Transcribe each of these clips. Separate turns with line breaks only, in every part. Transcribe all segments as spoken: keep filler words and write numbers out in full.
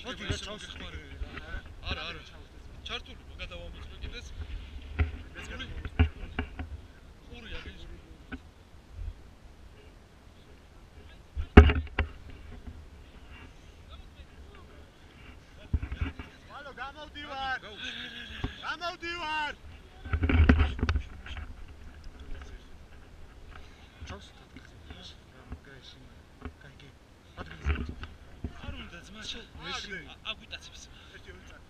მოდი რა ჩავსხმარე არა არა ჩართული გადავამოწმე კიდეს ეს გადავამოწმე ყურია გიჟ ალო გამოდივარ გამოდივარ ჩავს კაი არ უნდა ძმას მეში აგვიტაცებს ერთი ორი წამი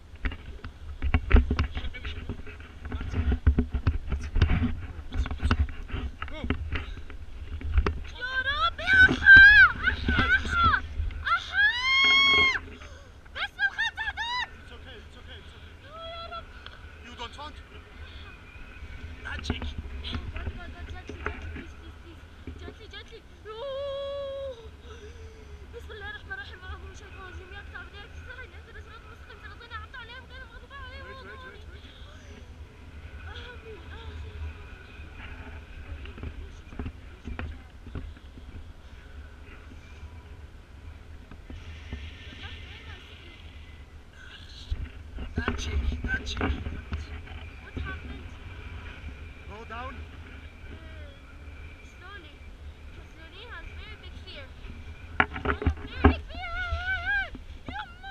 What happened? Go down. Uh, slowly. Slowly has very big fear. I have very big fear. Yumma.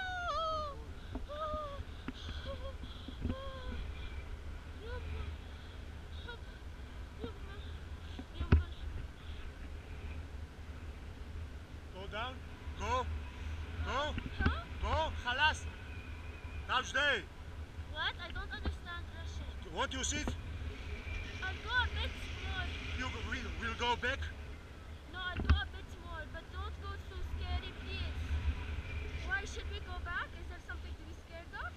Go down. Go. Go. Huh? Go. Khalas. Tajday. What? I don't understand Russian. Want you sit? I'll go a bit more. You will will go back? No, I'll go a bit more, but don't go so scary, please. Why should we go back? Is there something to be scared of?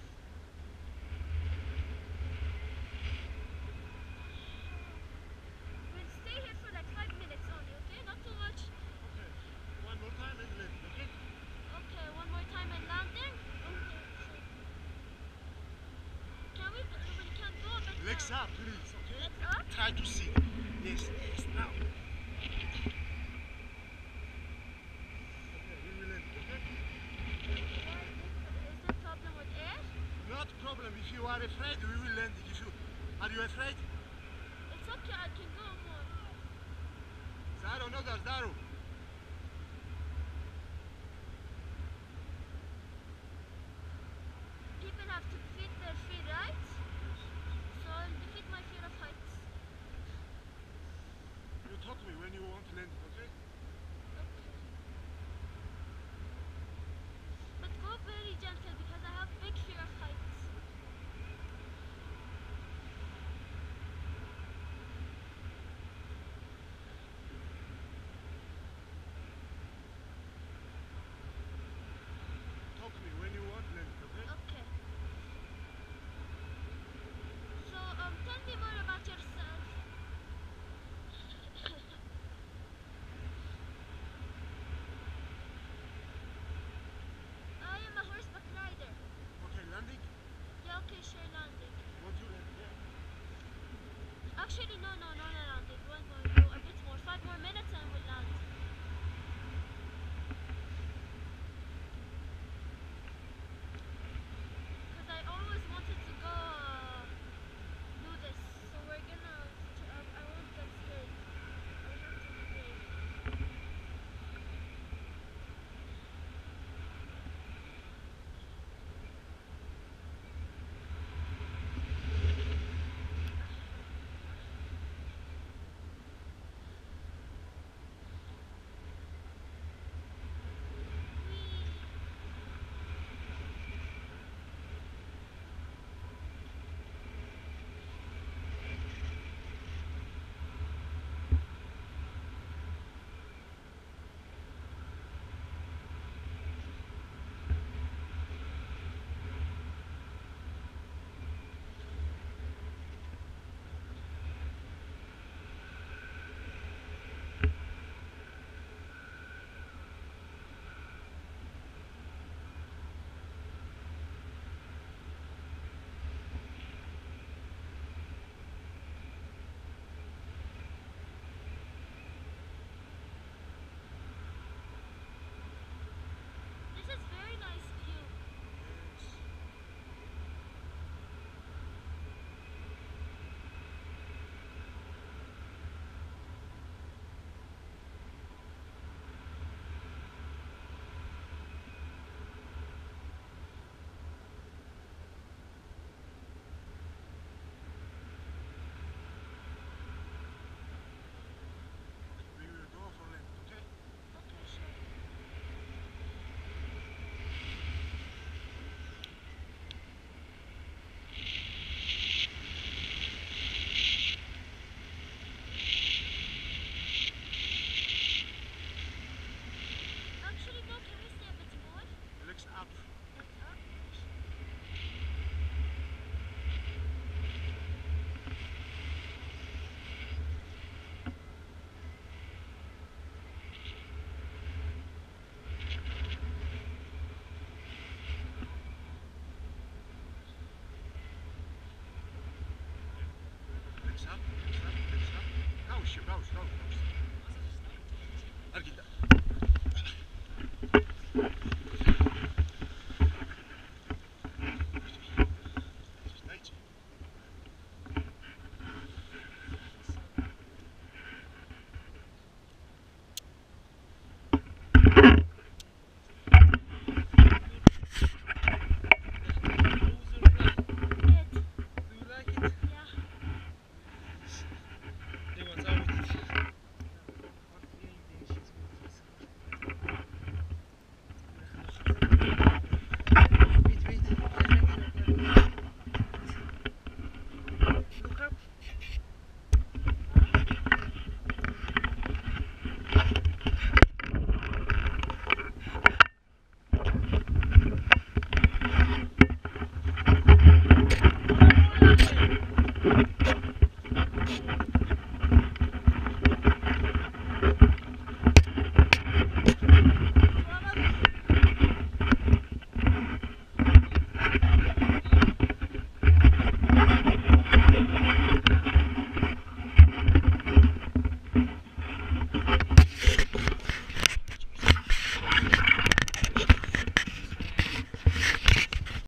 We'll stay here for like five minutes only, okay? Not too much. Okay. One more time and landing, okay? Okay, one more time and landing? Okay. Can we, we can go a bit
Legs
down.
up, please, okay?
Legs up?
Try to see. Yes, yes, now. Okay, we will end, okay?
Why is, is there a problem with air?
Not problem. If you are afraid, we will land. If you are you afraid?
It's okay, I can go more.
Zaro, no, Daru.